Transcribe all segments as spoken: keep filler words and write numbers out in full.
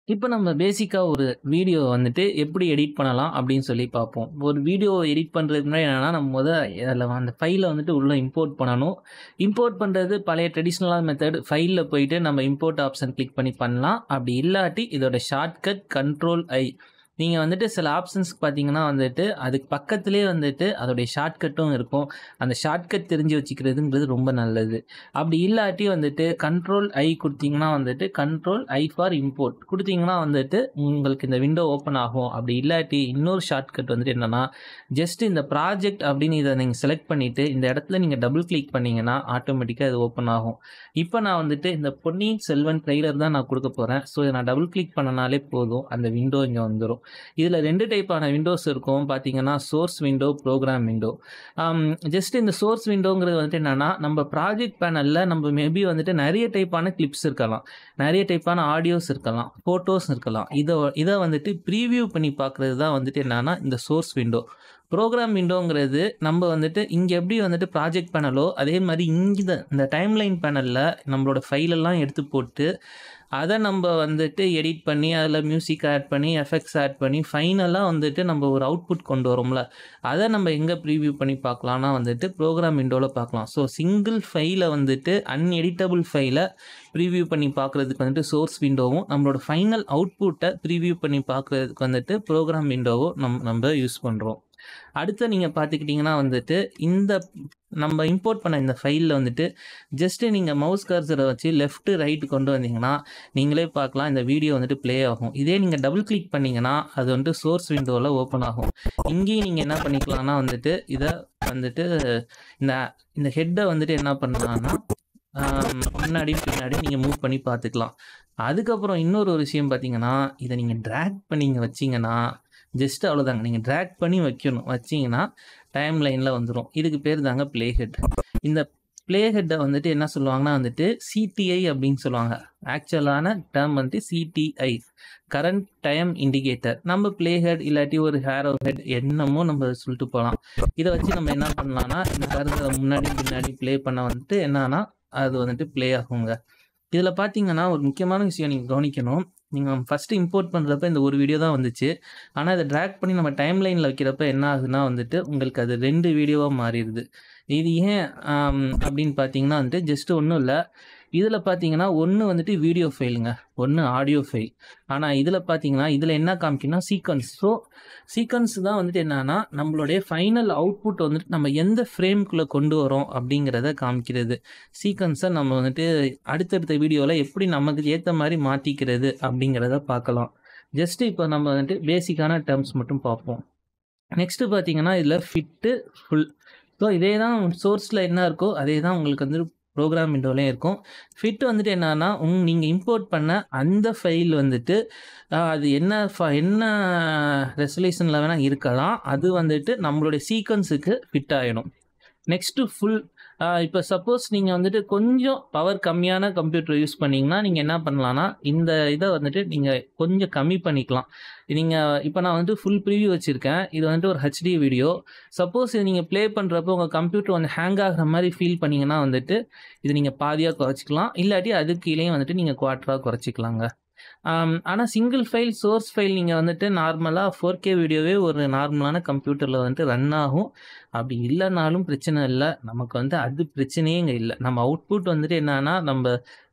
இப்போ நம்ம பேசிக்கா ஒரு வீடியோ வந்துட்டு எப்படி எடிட் பண்ணலாம் அப்படின்னு சொல்லி பார்ப்போம். ஒரு வீடியோ எடிட் பண்ணுறதுக்கு முன்னாடி என்னன்னா, நம்ம மொத அதில அந்த ஃபைல வந்துட்டு உள்ள இம்போர்ட் பண்ணணும். இம்போர்ட் பண்ணுறது பழைய ட்ரெடிஷ்னலான மெத்தட் ஃபைல்ல போயிட்டு நம்ம இம்போர்ட் ஆப்ஷன் கிளிக் பண்ணி பண்ணலாம். அப்படி இல்லாட்டி இதோட ஷார்ட்கட் கண்ட்ரோல் ஐ. நீங்க வந்துட்டு சில ஆப்ஷன்ஸ்க்கு பார்த்தீங்கன்னா வந்துட்டு, அதுக்கு பக்கத்திலேயே வந்துட்டு அதோடைய ஷார்ட்கட்டும் இருக்கும். அந்த ஷார்ட்கட் தெரிஞ்சு வச்சுக்கிறதுங்கிறது ரொம்ப நல்லது. அப்படி இல்லாட்டி வந்துட்டு கண்ட்ரோல் ஐ குடுத்தீங்கன்னா வந்துட்டு, கண்ட்ரோல் ஐ ஃபார் இம்போர்ட் குடுத்தீங்கன்னா வந்துட்டு, உங்களுக்கு இந்த விண்டோ ஓப்பன் ஆகும். அப்படி இல்லாட்டி இன்னொரு ஷார்ட்கட் வந்துட்டு என்னன்னா, ஜஸ்ட் இந்த ப்ராஜெக்ட் அப்படின்னு இத நீங்க செலக்ட் பண்ணிட்டு, இந்த இடத்துல நீங்க டபுள் கிளிக் பண்ணீங்கன்னா, ஆட்டோமேட்டிக்கா இது ஓப்பன் ஆகும். இப்ப நான் வந்துட்டு இந்த பொன்னியின் செல்வன் ட்ரெய்லர் தான் நான் குடுக்க போறேன். ஸோ இத நான் டபுள் கிளிக் பண்ணனாலே போதும். அந்த விண்டோ இங்க வந்துரும். இதுல ரெண்டு டைப்பான விண்டோஸ் இருக்கும். பார்த்தீங்கன்னா, source window, program window. Um just இந்த சோர்ஸ் விண்டோங்கிறது வந்துட்டு என்னன்னா, நம்ம ப்ராஜெக்ட் பேனல்ல நம்ம மேபி வந்துட்டு நெறைய டைப்பான கிளிப்ஸ் இருக்கலாம். நெறைய டைப்பான ஆடியோஸ் இருக்கலாம். ஃபோட்டோஸ் இருக்கலாம். இத இத வந்துட்டு ப்ரீவியூ பண்ணி பார்க்குறது தான் வந்துட்டு என்னன்னா, இந்த சோர்ஸ் விண்டோ. புரோகிராம் விண்டோங்கிறது நம்ம வந்துட்டு இங்க எப்படி வந்துட்டு ப்ராஜெக்ட் பேனலோ, அதே மாரி இங்க இந்த டைம்லைன் பேனல்ல நம்மளோட ஃபைல் எல்லாம் எடுத்து போட்டு, அத நம்ப வந்துட்டு எடிட் பண்ணி, அதில மியூசிக் ஆட் பண்ணி, எஃபெக்ட்ஸ் ஆட் பண்ணி, ஃபைனலா வந்துட்டு நம்ம ஒரு அவுட்புட் கொண்டு வரோம்ல, அத நம்ம எங்க ப்ரீவியூ பண்ணி பார்க்கலாம்னா வந்துட்டு புரோகிராம் விண்டோல பார்க்கலாம். ஸோ சிங்கிள் ஃபைல வந்துட்டு அன்எடிட்டபிள் ஃபைல ப்ரீவியூ பண்ணி பார்க்குறதுக்கு வந்துட்டு சோர்ஸ் விண்டோவும், நம்மளோட ஃபைனல் அவுட்புட்ட ப்ரீவியூ பண்ணி பார்க்குறதுக்கு வந்துட்டு புரோகிராம் விண்டோவும் நம் நம்ப யூஸ் பண்றோம். அடுத்து நீங்க பார்த்துக்கிட்டீங்கன்னா வந்துட்டு, இந்த நம்ம இம்போர்ட் பண்ண இந்த ஃபைல்ல வந்துட்டு, ஜஸ்ட் நீங்க மவுஸ் கர்சர வச்சு லெஃப்ட், ரைட் கொண்டு வந்தீங்கன்னா, நீங்களே பார்க்கலாம் இந்த வீடியோ வந்துட்டு ப்ளே ஆகும். இதே நீங்க டபுள் கிளிக் பண்ணீங்கன்னா, அது வந்துட்டு சோர்ஸ் விண்டோல ஓப்பன் ஆகும். இங்கேயும் நீங்க என்ன பண்ணிக்கலாம்னா வந்துட்டு, இத வந்துட்டு இந்த இந்த ஹெட்ட வந்துட்டு என்ன பண்ணலாம்னா, அ முன்னாடியும் பின்னாடியும் நீங்க மூவ் பண்ணி பார்த்துக்கலாம். அதுக்கப்புறம் இன்னொரு ஒரு விஷயம் பார்த்தீங்கன்னா, இத நீங்க டிராக் பண்ணி இங்க வச்சீங்கன்னா, ஜஸ்ட் அவ்வளோதாங்க. நீங்க டிராக் பண்ணி வைக்கணும். வச்சீங்கன்னா, டைம் லைன்ல வந்துரும். இதுக்கு பேர் தாங்க ப்ளே ஹெட். இந்த ப்ளே ஹெட்ட வந்துட்டு என்ன சொல்லுவாங்கன்னா வந்துட்டு, சிடிஐ அப்படின்னு சொல்லுவாங்க. ஆக்சுவலான டெர்ம் வந்துட்டு சிடிஐ. Current time indicator. நம்ம ப்ளே ஹெட் இல்லாட்டி ஒரு ஹேரோ ஹெட் என்னமோ நம்ம சொல்லிட்டு போலாம். இத வச்சு நம்ம என்ன பண்ணலாம்னா, இந்த கர்சர முன்னாடி பின்னாடி ப்ளே பண்ண வந்துட்டு என்னன்னா, அது வந்துட்டு ப்ளே ஆகுங்க. இதில பார்த்தீங்கன்னா, ஒரு முக்கியமான விஷயம் நீங்க கவனிக்கணும். நீங்க ஃபர்ஸ்ட் இம்போர்ட் பண்றப்ப இந்த ஒரு வீடியோ தான் வந்துச்சு. ஆனா இத டிராக் பண்ணி நம்ம டைம் லைன்ல வைக்கிறப்ப என்ன ஆகுதுன்னா வந்துட்டு, உங்களுக்கு அது ரெண்டு வீடியோவா மாறிருது. இது ஏன் அம் அப்படின்னு பார்த்தீங்கன்னா வந்துட்டு, ஜஸ்ட் ஒண்ணும் இல்ல. இதில பார்த்தீங்கன்னா, ஒண்ணு வந்துட்டு வீடியோ ஃபைலுங்க. ஒண்ணு ஆடியோ ஃபைல். ஆனா இதில பார்த்தீங்கன்னா, இதில என்ன காமிக்கும்னா சீக்வென்ஸ். ஸோ சீக்வென்ஸ் தான் வந்துட்டு என்னன்னா, நம்மளுடைய ஃபைனல் அவுட்புட் வந்துட்டு நம்ம எந்த ஃப்ரேம்க்குள்ள கொண்டு வரோம் அப்படிங்கிறத காமிக்கிறது. சீக்வென்ஸ நம்ம வந்துட்டு அடுத்தடுத்த வீடியோல எப்படி நமக்கு ஏத்த மாரி மாத்திக்கிறது அப்படிங்கிறத பார்க்கலாம். ஜஸ்ட் இப்போ நம்ம வந்துட்டு பேசிக்கான டெர்ம்ஸ் மட்டும் பார்ப்போம். நெக்ஸ்ட் பார்த்தீங்கன்னா, இதில ஃபிட்டு, ஃபுல். ஸோ இதே தான் சோர்ஸ்ல என்ன இருக்கோ, அதே தான் உங்களுக்கு வந்து புரோகிராம் விண்டோலயும் இருக்கும். ஃபிட் வந்துட்டு என்னன்னா, உங் நீங்க இம்போர்ட் பண்ண அந்த ஃபைல் வந்துட்டு, அ அது என்ன ஃப என்ன ரெசல்யூஷன்ல வேணா இருக்கலாம். அது வந்துட்டு நம்மளுடைய சீக்வென்ஸுக்கு ஃபிட் ஆயிடும். Next full. அ இப்ப சப்போஸ் நீங்க வந்துட்டு கொஞ்சம் பவர் கம்மியான கம்ப்யூட்டர் யூஸ் பண்ணீங்கன்னா, நீங்க என்ன பண்ணலாம்னா, இந்த இத வந்துட்டு நீங்க கொஞ்சம் கம்மி பண்ணிக்கலாம். நீங்க இப்ப நான் வந்து ஃபுல் ப்ரிவ்யூ வச்சிருக்கேன். இது வந்துட்டு ஒரு ஹெச்டி வீடியோ. சப்போஸ் இத நீங்க ப்ளே பண்றப்போ உங்க கம்ப்யூட்டர் வந்து ஹேங் ஆகுற மாரி ஃபீல் பண்ணீங்கன்னா வந்துட்டு, இத நீங்க பாதியா குறைச்சுக்கலாம். இல்லாட்டி அதுக்கு கீழயும் வந்துட்டு நீங்க குவார்ட்டரா குறைச்சுக்கலாங்க. ஆம், ஆனா சிங்கிள் ஃபைல், சோர்ஸ் ஃபைல் நீங்க வந்துட்டு நார்மலா ஃபோர் கே வீடியோவே ஒரு நார்மலான கம்ப்யூட்டர்ல வந்துட்டு ரன் ஆகும். அப்படி இல்லனாலும் பிரச்சனை இல்ல. நமக்கு வந்து அது பிரச்சனையே இங்க இல்ல. நம்ம அவுட்புட் வந்துட்டு என்னன்னா, நம்ப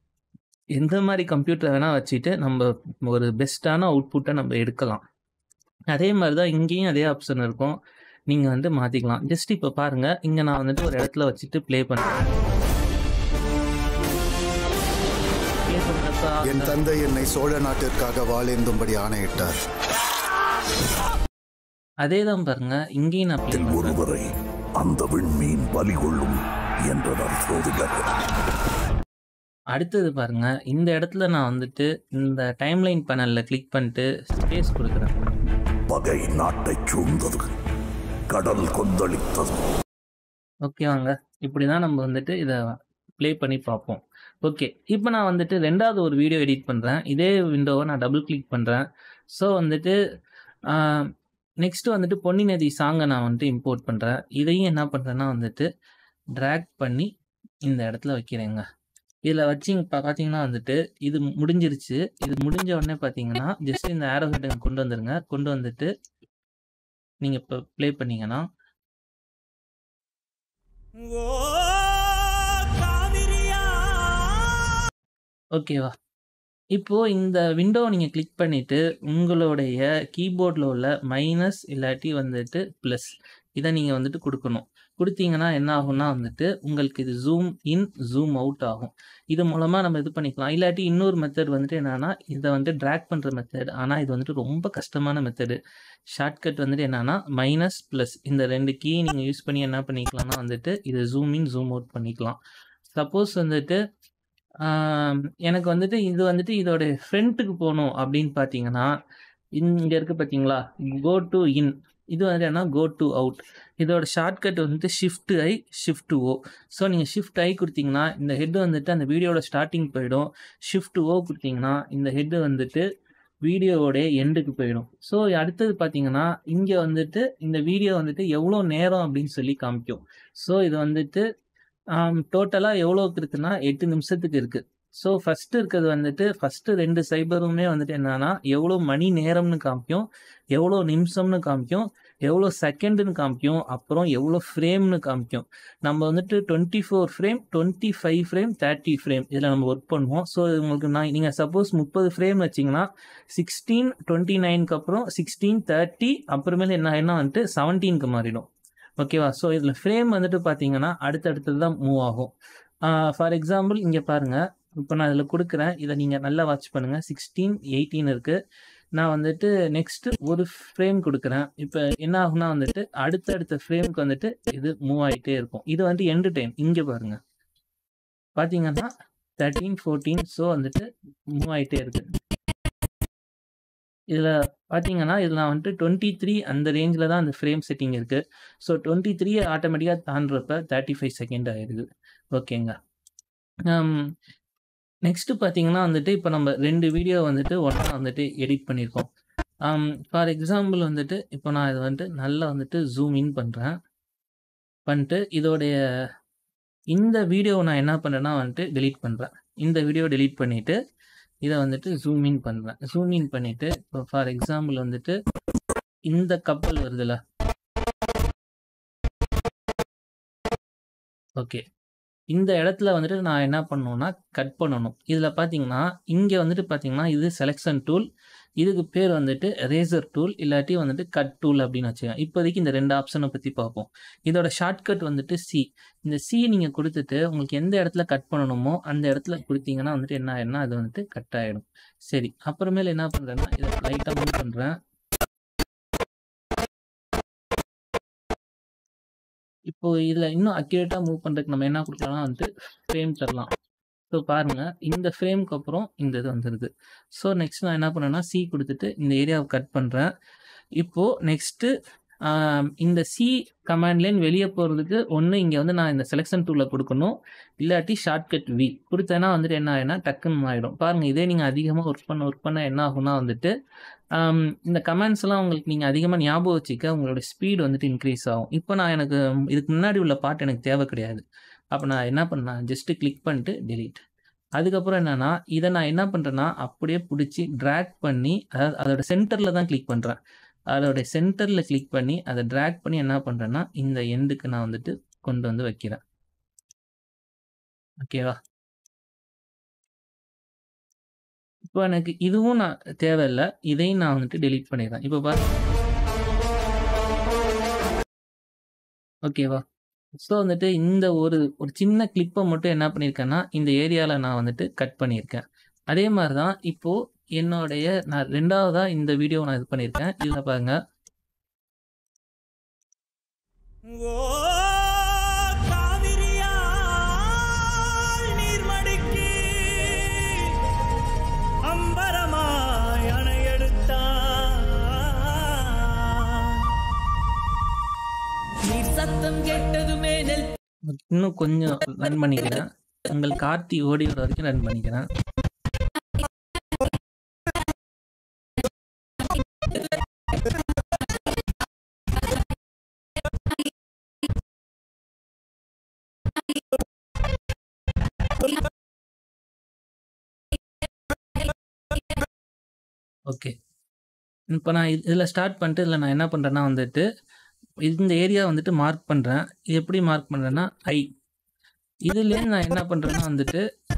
எந்த மாரி கம்ப்யூட்டர் வேணா வச்சுட்டு, நம்ப ஒரு பெஸ்ட்டான அவுட்புட்ட நம்ப எடுக்கலாம். அதே மாரி தான் இங்கேயும் அதே ஆப்ஷன் இருக்கும். நீங்க வந்து மாத்திக்கலாம். ஜஸ்ட் இப்ப பாருங்க. இங்க நான் வந்துட்டு ஒரு இடத்துல வச்சுட்டு ப்ளே பண்றேன். ப்ளே பண்றப்ப என் தந்தை என்னை சோழ நாட்டிற்காக வாளேந்தும்படி ஆணையிட்டார். அதே தான் பாருங்க. இங்கேயும் நான் ப்ளே பண்றேன். ஒருவரை அந்த விண்மீன் பலி கொள்ளும் என்றனர் சோதிடர். அடுத்தது பாருங்க. இந்த இடத்துல நான் வந்துட்டு இந்த டைம்லைன் பேனல்ல கிளிக் பண்ணிட்டு ஸ்பேஸ் குடுக்குறேன். பகை நாட்டைச் சூழ்ந்தது. கடல் கொந்தளித்தது. ஓகேவாங்க. இப்படிதான் நம்ம வந்துட்டு இத ப்ளே பண்ணி பார்ப்போம். ஓகே. இப்ப நான் வந்துட்டு ரெண்டாவது ஒரு வீடியோ எடிட் பண்றேன். இதே விண்டோவ நான் டபுள் கிளிக் பண்றேன். ஸோ வந்துட்டு ஆ நெக்ஸ்ட் வந்துட்டு பொன்னி நதி சாங்க நான் வந்துட்டு இம்போர்ட் பண்றேன். இதையும் என்ன பண்றேன்னா வந்துட்டு டிராக் பண்ணி இந்த இடத்துல வைக்கிறேங்க. இதில வச்சீங்க பார்த்தீங்கன்னா வந்துட்டு, இது முடிஞ்சிருச்சு. இது முடிஞ்ச உடனே பார்த்தீங்கன்னா, ஜஸ்ட் இந்த ஆரோ ஹெட்ட கொண்டு வந்துருங்க. கொண்டு வந்துட்டு நீங்க இப்ப ப்ளே பண்ணீங்கன்னா ஓகேவா? இப்போ இந்த விண்டோவ நீங்க கிளிக் பண்ணிட்டு, உங்களுடைய கீபோர்ட்ல உள்ள மைனஸ் இல்லாட்டி வந்துட்டு பிளஸ் இத நீங்க வந்துட்டு குடுக்கணும். குடுத்தீங்கன்னா என்ன ஆகும்னா வந்துட்டு, உங்களுக்கு இது ஜூம் இன், ஜூம் அவுட் ஆகும். இது மூலமா நம்ம இது பண்ணிக்கலாம். இல்லாட்டி இன்னொரு மெத்தட் வந்துட்டு என்னன்னா, இத வந்து டிராக் பண்ற மெத்தட். ஆனா இது வந்துட்டு ரொம்ப கஷ்டமான மெத்தடு. ஷார்ட்கட் வந்துட்டு என்னன்னா, மைனஸ், பிளஸ் இந்த ரெண்டு கீ நீங்க யூஸ் பண்ணி என்ன பண்ணிக்கலாம்னா வந்துட்டு, இத ஜூம் இன், ஜூம் அவுட் பண்ணிக்கலாம். சப்போஸ் வந்துட்டு ஆ எனக்கு வந்துட்டு இது வந்துட்டு இதோட ஃப்ரண்ட்டுக்கு போணும் அப்படின்னு பார்த்தீங்கன்னா, இங்க இருக்கு பார்த்தீங்களா? Go to in. இது வந்து என்னன்னா கோ டூ அவுட். இதோட ஷார்ட்கட் வந்துட்டு shift I, shift O. So நீங்க ஷிஃப்ட் ஐ குடுத்தீங்கன்னா, இந்த ஹெட் வந்துட்டு அந்த வீடியோவோட ஸ்டார்ட்டிங் போயிடும். ஷிஃப்ட் ஓ குடுத்தீங்கன்னா, இந்த ஹெட் வந்துட்டு வீடியோவோட எண்டுக்கு போயிடும். ஸோ அடுத்தது பார்த்தீங்கன்னா, இங்க வந்துட்டு இந்த வீடியோ வந்துட்டு எவ்வளோ நேரம் அப்படின்னு சொல்லி காமிக்கும். ஸோ இது வந்துட்டு ஆம் டோட்டலா எவ்வளோக்கு இருக்குன்னா, எட்டு நிமிஷத்துக்கு இருக்கு. ஸோ ஃபர்ஸ்ட் இருக்கிறது வந்துட்டு ஃபர்ஸ்ட் ரெண்டு சைபருமே வந்துட்டு என்னன்னா, எவ்வளோ மணி நேரம்னு காமிக்கும், எவ்வளோ நிமிஷம்னு காமிக்கும், எவ்வளோ செகண்டுன்னு காமிக்கும், அப்புறம் எவ்வளோ ஃப்ரேம்னு காமிக்கும். நம்ம வந்துட்டு இருபத்தி நான்கு ஃப்ரேம், இருபத்தி ஐந்து ஃப்ரேம், முப்பது ஃப்ரேம் இதில நம்ம ஒர்க் பண்ணுவோம். ஸோ உங்களுக்கு நான் நீங்க சப்போஸ் முப்பது ஃப்ரேம் வச்சீங்கன்னா, பதினாறு இருபத்தி ஒன்பதுக்கு அப்புறம் பதினாறு முப்பது அப்புறமேலு என்ன ஆயிடும்னா வந்துட்டு பதினேழுக்கு மாறிடும். ஓகேவா? ஸோ இதில ஃப்ரேம் வந்துட்டு பார்த்தீங்கன்னா, அடுத்தடுத்தது தான் மூவ் ஆகும். ஆ ஃபார் எக்ஸாம்பிள் இங்க பாருங்க. இப்ப நான் இதில குடுக்குறேன். இத நீங்க நல்லா வாட்ச் பண்ணுங்க. பதினாறு, பதினெட்டு இருக்கு. நான் வந்துட்டு நெக்ஸ்ட் ஒரு ஃப்ரேம் குடுக்குறேன். இப்ப என்ன ஆகும்னா வந்துட்டு, அடுத்தடுத்த ஃப்ரேம்க்கு வந்துட்டு இது மூவ் ஆயிட்டே இருக்கும். இது வந்து எண்ட் டைம். இங்க பாருங்க. பார்த்தீங்கன்னா பதிமூன்று, பதினான்கு ஸோ வந்துட்டு மூவ் ஆயிட்டே இருக்கு. இதில பார்த்தீங்கன்னா, இதில நான் வந்துட்டு இருபத்தி மூன்று அந்த ரேஞ்சில தான் அந்த ஃப்ரேம் செட்டிங் இருக்கு. ஸோ இருபத்தி மூன்று ஆட்டோமேட்டிக்கா தாண்டுறப்ப முப்பத்தி ஐந்து செகண்ட் ஆயிருது. ஓகேங்க. அம் நெக்ஸ்ட் பார்த்தீங்கன்னா வந்துட்டு, இப்ப நம்ம ரெண்டு வீடியோ வந்துட்டு ஒண்ணா வந்துட்டு எடிட் பண்ணியிருக்கோம். அம் ஃபார் எக்ஸாம்பிள் வந்துட்டு, இப்ப நான் இத வந்துட்டு நல்லா வந்துட்டு ஜூம் இன் பண்றேன். பண்ணிட்டு இதோடைய இந்த வீடியோவ நான் என்ன பண்றேன்னா வந்துட்டு டெலீட் பண்றேன். இந்த வீடியோவ டெலீட் பண்ணிட்டு, இத வந்துட்டு ஜூம் இன் பண்றேன். ஜூம் இன் பண்ணிட்டு, இப்போ ஃபார் எக்ஸாம்பிள் வந்துட்டு இந்த கப்பல் வருதுல்ல. ஓகே. இந்த இடத்துல வந்துட்டு நான் என்ன பண்ணணும்னா, கட் பண்ணணும். இதில பார்த்தீங்கன்னா, இங்க வந்துட்டு பார்த்தீங்கன்னா, இது செலக்ஷன் டூல். இதுக்கு பேர் வந்துட்டு ரேசர் டூல் இல்லாட்டி வந்துட்டு கட் டூல் அப்படின்னு வச்சுக்கங்க. இப்போதைக்கு இந்த ரெண்டு ஆப்ஷன பத்தி பார்ப்போம். இதோட ஷார்ட்கட் வந்துட்டு சி. இந்த சி நீங்க குடுத்துட்டு, உங்களுக்கு எந்த இடத்துல கட் பண்ணணுமோ, அந்த இடத்துல குடுத்தீங்கன்னா வந்துட்டு என்ன ஆயிடும்னா, அது வந்துட்டு கட் ஆயிடும். சரி. அப்புறமேலு என்ன பண்றேன்னா, இத லைட்டா மூவ் பண்றேன். இப்போ இதில இன்னும் அக்யூரேட்டா மூவ் பண்றதுக்கு நம்ம என்ன குடுக்கலாம்னா வந்துட்டு ஃப்ரேம் தரலாம். ஸோ பாருங்க, இந்த ஃப்ரேம்க்கு அப்புறம் இந்த இது வந்துருது. ஸோ நெக்ஸ்ட் நான் என்ன பண்ணேன்னா, சி குடுத்துட்டு இந்த ஏரியாவ கட் பண்றேன். இப்போ நெக்ஸ்ட்டு ஆ இந்த சி கமாண்ட் லைன் வெளிய போறதுக்கு ஒண்ணு இங்க வந்து நான் இந்த செலக்ஷன் டூல்ல குடுக்கணும். இல்லாட்டி ஷார்ட்கட் வி குடுத்தேன்னா வந்துட்டு என்ன ஆயிடும்னா, டக்குன்னு ஆயிடும். பாருங்க இதே நீங்க அதிகமா ஒர்க் பண்ண ஒர்க் பண்ண என்ன ஆகும்னா வந்துட்டு, அம் இந்த கமாண்ட்ஸ்லாம் உங்களுக்கு நீங்க அதிகமா ஞாபகம் வச்சுக்க உங்களோட ஸ்பீட் வந்துட்டு இன்கிரீஸ் ஆகும். இப்போ நான் எனக்கு இதுக்கு முன்னாடி உள்ள பார்ட் எனக்கு தேவை கிடையாது. அப்ப நான் என்ன பண்ணேன், ஜஸ்ட் கிளிக் பண்ணிட்டு டெலீட். அதுக்கப்புறம் என்னன்னா, இத நான் என்ன பண்றேன்னா, அப்படியே புடிச்சு டிராக் பண்ணி, அதாவது அதோட சென்டர்ல தான் கிளிக் பண்றேன். அதோட சென்டர்ல கிளிக் பண்ணி, அத டிராக் பண்ணி என்ன பண்றேன்னா, இந்த எண்டுக்கு நான் வந்துட்டு கொண்டு வந்து வைக்கிறேன். ஓகேவா? இப்போ எனக்கு இதுவும் நான் தேவையில்ல. இதையும் நான் வந்துட்டு டெலீட் பண்ணிடுறேன். இப்போ பாருங்க. ஓகேவா? ஸோ வந்துட்டு இந்த ஒரு ஒரு சின்ன கிளிப்ப மட்டும் என்ன பண்ணியிருக்கேன்னா, இந்த ஏரியால நான் வந்துட்டு கட் பண்ணியிருக்கேன். அதே மாரி தான் இப்போ என்னுடைய நான் ரெண்டாவதா இந்த வீடியோவ நான் இது பண்ணியிருக்கேன். இதில பாருங்க. இன்னும் கொஞ்சம் ரன் பண்ணிக்கிறேன். உங்கள் கார்த்தி ஓடி வர வரைக்கும் ரன் பண்ணிக்கிறேன். ஓகே. இப்ப நான் இ இதில ஸ்டார்ட் பண்ணிட்டு இதில நான் என்ன பண்றேன்னா வந்துட்டு, இந்த ஏரியா வந்துட்டு மார்க் பண்றேன். எப்படி மார்க் பண்றேன்னா, ஐ. இதுலேருந்து நான் என்ன பண்றேன்னா வந்துட்டு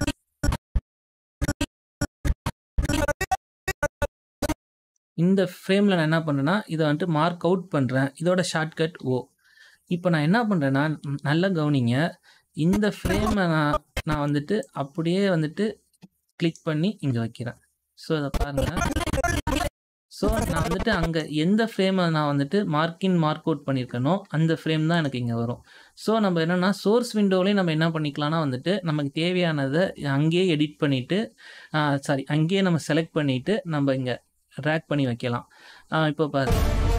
இந்த ஃப்ரேம்ல நான் என்ன பண்றேன்னா, இத வந்துட்டு மார்க் அவுட் பண்றேன். இதோட ஷார்ட்கட் ஓ. இப்ப நான் என்ன பண்றேன்னா, ம் நல்லா கவனிங்க. இந்த ஃப்ரேம நான் நான் வந்துட்டு அப்படியே வந்துட்டு கிளிக் பண்ணி இங்க வைக்கிறேன். ஸோ இத பாருங்க. ஸோ நான் வந்துட்டு அங்க எந்த ஃப்ரேம நான் வந்துட்டு மார்க் இன், மார்க் அவுட் பண்ணியிருக்கேனோ, அந்த ஃப்ரேம் தான் எனக்கு இங்க வரும். ஸோ நம்ம என்னன்னா, சோர்ஸ் விண்டோலயே நம்ம என்ன பண்ணிக்கலாம்னா வந்துட்டு, நமக்கு தேவையானத அங்கேயே எடிட் பண்ணிட்டு, அ சாரி அங்கேயே நம்ம செலக்ட் பண்ணிட்டு, நம்ம இங்க ட்ராக் பண்ணி வைக்கலாம். அ இப்போ பாருங்க.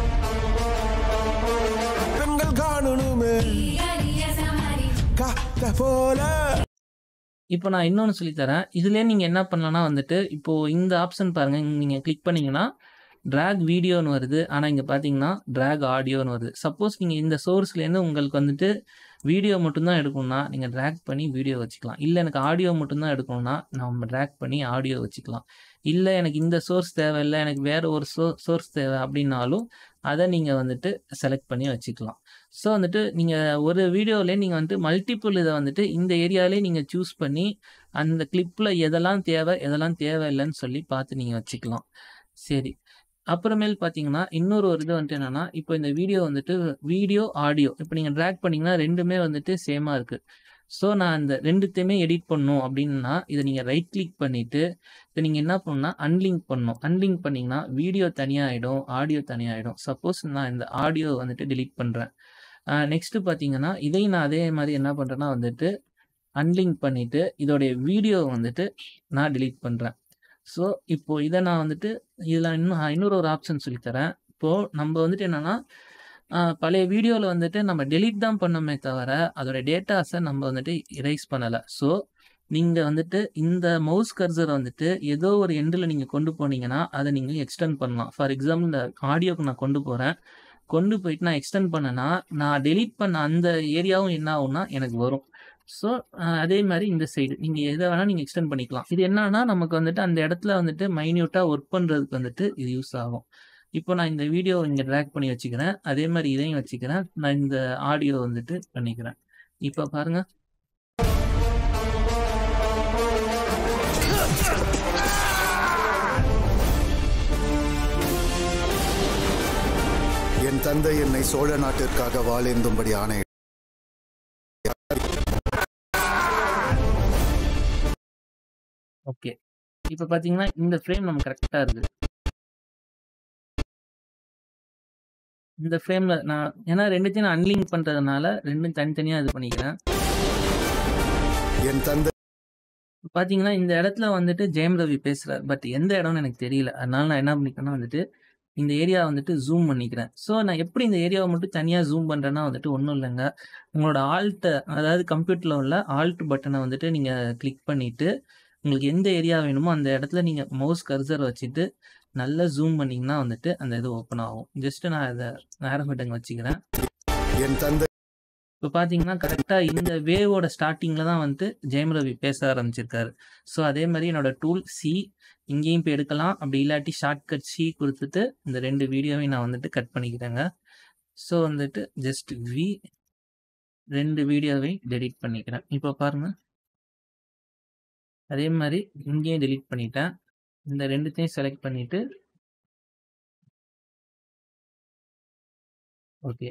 பெண்கள் காணணுமே காத்த போல. இப்போ நான் இன்னொன்னு சொல்லி தரேன். இதுலயே நீங்க என்ன பண்ணலாம்னா வந்துட்டு, இப்போ இந்த ஆப்ஷன் பாருங்க. நீங்க கிளிக் பண்ணீங்கன்னா, டிராக் வீடியோன்னு வருது. ஆனா இங்க பார்த்தீங்கன்னா, டிராக் ஆடியோன்னு வருது. சப்போஸ் நீங்க இந்த சோர்ஸ்லேருந்து உங்களுக்கு வந்துட்டு வீடியோ மட்டும் தான் எடுக்கணும்னா, நீங்க டிராக் பண்ணி வீடியோ வச்சுக்கலாம். இல்ல எனக்கு ஆடியோ மட்டும் தான் எடுக்கணும்னா, நம்ம டிராக் பண்ணி ஆடியோ வச்சுக்கலாம். இல்ல எனக்கு இந்த சோர்ஸ் தேவையில்ல, எனக்கு வேற ஒரு சோ சோர்ஸ் தேவை அப்படின்னாலும், அத நீங்க வந்துட்டு செலக்ட் பண்ணி வச்சுக்கலாம். ஸோ வந்துட்டு நீங்க ஒரு வீடியோலயே நீங்க வந்துட்டு மல்டிபிள் இத வந்துட்டு இந்த ஏரியாலயே நீங்க சூஸ் பண்ணி, அந்த கிளிப்ல எதெல்லாம் தேவை, எதெல்லாம் தேவையில்லன்னு சொல்லி பார்த்து நீங்க வச்சுக்கலாம். சரி. அப்புறமேல் பார்த்தீங்கன்னா, இன்னொரு ஒரு இது வந்துட்டு என்னன்னா, இப்போ இந்த வீடியோ வந்துட்டு வீடியோ, ஆடியோ இப்ப நீங்க டிராக் பண்ணீங்கன்னா ரெண்டுமே வந்துட்டு சேமா இருக்கு. ஸோ நான் இந்த ரெண்டுத்தையுமே எடிட் பண்ணணும் அப்டின்னா, இத நீங்க ரைட் கிளிக் பண்ணிட்டு, இத நீங்க என்ன பண்ணணும்னா அன்லிங்க் பண்ணணும். அன்லிங்க் பண்ணீங்கன்னா, வீடியோ தனியா ஆயிடும், ஆடியோ தனியா ஆயிடும். சப்போஸ் நான் இந்த ஆடியோ வந்துட்டு டெலீட் பண்றேன். அ நெக்ஸ்ட் பார்த்தீங்கன்னா, இதையும் நான் அதே மாரி என்ன பண்றேன்னா வந்துட்டு, அன்லிங்க் பண்ணிட்டு, இதோடைய வீடியோ வந்துட்டு நான் டெலீட் பண்றேன். ஸோ, இப்போ இத நான் வந்துட்டு இதில இன்னும் இன்னொரு ஒரு ஆப்ஷன் சொல்லி தரேன். இப்போ நம்ப வந்துட்டு என்னன்னா, அ பழைய வீடியோல வந்துட்டு நம்ம டெலீட் தான் பண்ணோமே தவிர, அதோட டேட்டாஸ நம்ம வந்துட்டு எரேஸ் பண்ணல. ஸோ, நீங்க வந்துட்டு இந்த மவுஸ் கர்சர வந்துட்டு ஏதோ ஒரு எண்டுல நீங்க கொண்டு போனீங்கன்னா, அத நீங்க எக்ஸ்டெண்ட் பண்ணலாம். ஃபார் எக்ஸாம்பிள் இந்த ஆடியோக்கு நான் கொண்டு போறேன். கொண்டு போயிட்டு நான் எக்ஸ்டெண்ட் பண்ணேன்னா, நான் டெலீட் பண்ண அந்த ஏரியாவும் என்ன ஆகும்னா, எனக்கு வரும். ஸோ, அ அதே மாரி இந்த சைடு நீங்க எத வேணா நீங்க எக்ஸ்டெண்ட் பண்ணிக்கலாம். இது என்னன்னா, நமக்கு வந்துட்டு அந்த இடத்துல வந்துட்டு மைன்யூட்டா ஒர்க் பண்றதுக்கு வந்துட்டு இது யூஸ் ஆகும். இப்போ நான் இந்த வீடியோ இங்க டிராக் பண்ணி வச்சுக்கிறேன். அதே மாரி இதையும் வச்சுக்கிறேன். நான் இந்த ஆடியோ வந்துட்டு பண்ணிக்கிறேன். இப்ப பாருங்க. என் தந்தை என்னை சோழ நாட்டிற்காக வாளேந்தும்படி ஆணை. ஓகே. இப்ப பார்த்தீங்கன்னா, இந்த ஃப்ரேம் நமக்கு கரெக்ட்டா இருக்கு. இந்த ஃப்ரேம்ல நான் ஏன்னா ரெண்டுத்தையும் நான் அன்லிங்க் பண்றதுனால ரெண்டும் தனித்தனியா இது பண்ணிக்கிறேன். என் தந்தை பார்த்தீங்கன்னா, இந்த இடத்துல வந்துட்டு ஜெயம் ரவி பேசுறாரு. பட் எந்த இடம்னு எனக்கு தெரியல. அதனால நான் என்ன பண்ணிக்கிறேன்னா வந்துட்டு, இந்த ஏரியா வந்துட்டு ஜூம் பண்ணிக்கிறேன். ஸோ, நான் எப்படி இந்த ஏரியாவ மட்டும் தனியா ஜூம் பண்றேன்னா வந்துட்டு ஒண்ணும் இல்லங்க. உங்களோட ஆல்ட்ட அதாவது கம்ப்யூட்டர்ல உள்ள ஆல்ட் பட்டன வந்துட்டு நீங்க கிளிக் பண்ணிட்டு, உங்களுக்கு எந்த ஏரியா வேணுமோ அந்த இடத்துல நீங்க மவுஸ் கர்சர வச்சுட்டு, நல்லா ஜூம் பண்ணீங்கன்னா வந்துட்டு அந்த இது ஓப்பன் ஆகும். ஜஸ்ட் நான் இத ஆரோ பட்டன் வச்சுக்கிறேன். என் தந்தை இப்ப பார்த்தீங்கன்னா, கரெக்ட்டா இந்த வேவோட ஸ்டார்ட்டிங்ல தான் வந்துட்டு ஜெயம் ரவி பேச ஆரம்பிச்சிருக்காரு. ஸோ, அதே மாரி என்னோட டூல் சி இங்கேயும் போய் எடுக்கலாம். அப்படி இல்லாட்டி ஷார்ட்கட் சி குடுத்துட்டு, இந்த ரெண்டு வீடியோவையும் நான் வந்துட்டு கட் பண்ணிக்கிறேங்க. ஸோ, வந்துட்டு ஜஸ்ட் வி ரெண்டு வீடியோவையும் டெலீட் பண்ணிக்கிறேன். இப்போ பாருங்க. அதே மாரி இங்கேயும் டெலீட் பண்ணிட்டேன். இந்த ரெண்டுத்தையும் செலக்ட் பண்ணிட்டு ஓகே.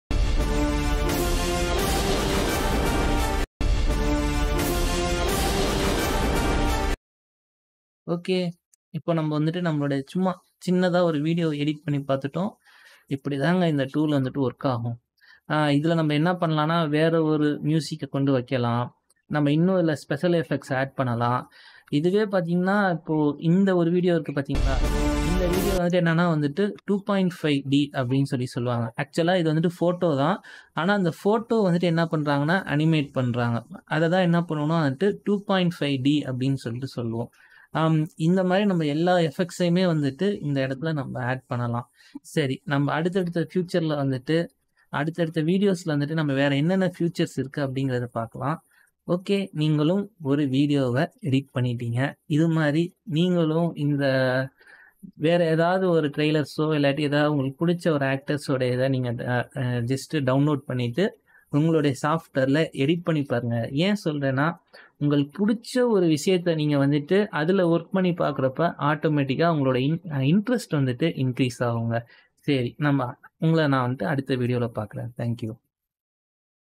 ஓகே. இப்போ நம்ம வந்துட்டு நம்மளுடைய சும்மா சின்னதா ஒரு வீடியோ எடிட் பண்ணி பார்த்துட்டோம். இப்படிதாங்க இந்த டூல் வந்துட்டு ஒர்க் ஆகும். ஆ இதுல நம்ம என்ன பண்ணலாம்னா, வேற ஒரு மியூசிக்க கொண்டு வைக்கலாம். நம்ம இன்னும் இதுல ஸ்பெஷல் எஃபெக்ட்ஸ் ஆட் பண்ணலாம். இதுவே பார்த்தீங்கன்னா, இப்போ இந்த ஒரு வீடியோ இருக்கு பார்த்தீங்களா? இந்த வீடியோ வந்துட்டு என்னன்னா வந்துட்டு டூ பாயிண்ட் ஃபைவ் டி அப்படின்னு சொல்லி சொல்லுவாங்க. ஆக்சுவலா இது வந்துட்டு ஃபோட்டோ தான். ஆனா அந்த ஃபோட்டோ வந்துட்டு என்ன பண்றாங்கன்னா, அனிமேட் பண்றாங்க. அத தான் என்ன பண்ணுவோம்னா வந்துட்டு டூ பாயிண்ட் ஃபைவ் டி அப்படின்னு சொல்லிட்டு சொல்லுவோம். ஆம் இந்த மாரி நம்ம எல்லா எஃபெக்ட்ஸயுமே வந்துட்டு இந்த இடத்துல நம்ம ஆட் பண்ணலாம். சரி, நம்ம அடுத்தடுத்த ஃபியூச்சர்ல வந்துட்டு அடுத்தடுத்த வீடியோஸ்ல வந்துட்டு நம்ம வேற என்னென்ன ஃபியூச்சர்ஸ் இருக்கு அப்படிங்கிறத பார்க்கலாம். ஓகே, நீங்களும் ஒரு வீடியோவ எடிட் பண்ணிட்டீங்க. இது மாரி நீங்களும் இந்த வேற ஏதாவது ஒரு ட்ரெய்லர்ஸோ இல்லாட்டி ஏதாவது உங்களுக்கு பிடிச்ச ஒரு ஆக்டர்ஸோட இதை நீங்கள் ஜஸ்ட்டு டவுன்லோட் பண்ணிவிட்டு உங்களுடைய சாஃப்ட்வேரில் எடிட் பண்ணி பாருங்க. ஏன் சொல்றேன்னா, உங்களுக்கு புடிச்ச ஒரு விஷயத்த நீங்க வந்துட்டு அதுல ஒர்க் பண்ணி பார்க்குறப்ப ஆட்டோமேட்டிக்கா உங்களோட இன் இன்ட்ரெஸ்ட் வந்துட்டு இன்க்ரீஸ் ஆகுங்க. சரி, நம்ம உங்கள நான் வந்துட்டு அடுத்த வீடியோல பார்க்குறேன். Thank you.